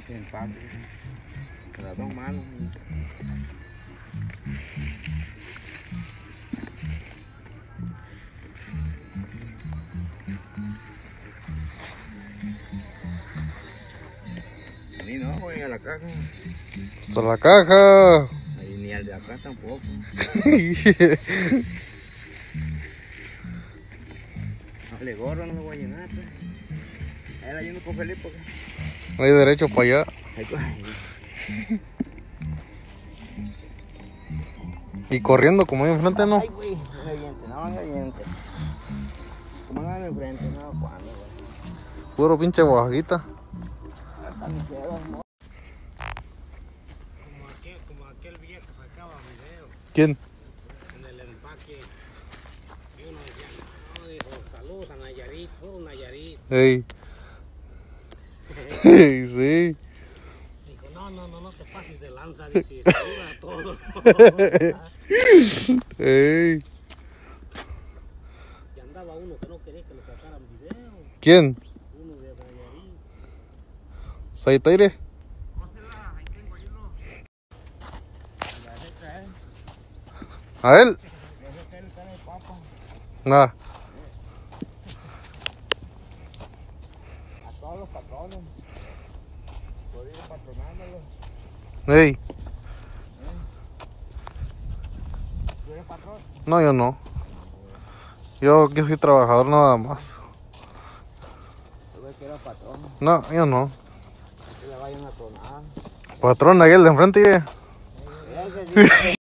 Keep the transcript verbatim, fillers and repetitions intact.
Empaque. Con las dos manos. A mí no, voy a la caja. ¡A la caja! Ahí ni al de acá tampoco. Hable gordo, no me voy a llenar. Pues. Ahí la lleno con Felipe. No hay derecho para allá. Y corriendo como ahí enfrente, ¿no? Ay, güey, no se aviente, no se aviente. Como no de enfrente, no, cuando, güey. Puro pinche guajita. Hasta mi cielo, ¿no? Como aquel, como aquel viejo sacaba video. ¿Quién? En el empaque. Y uno decía, no, dijo, saludos a Nayarit, puro Nayarit. Ey. Ey, sí. Dijo, no, no, no, no te pases de lanza, dice, saluda a todos. Ey. Y andaba uno que no quería que le sacaran video. ¿Quién? Uno de Nayarit. ¿Saitaire? Cósela, ahí tengo ahí uno. La dejé traer, ¿A él? dejé traer el cara de papa. Nada. A todos los patrones. Por ir patronándolo. Ey. ¿Tú eres patrón? No, yo no. Yo aquí soy trabajador nada más. Tú ves que era patrón. No, yo no. Que le vayan a tronar. Patrón, aquel de enfrente. Ese sí.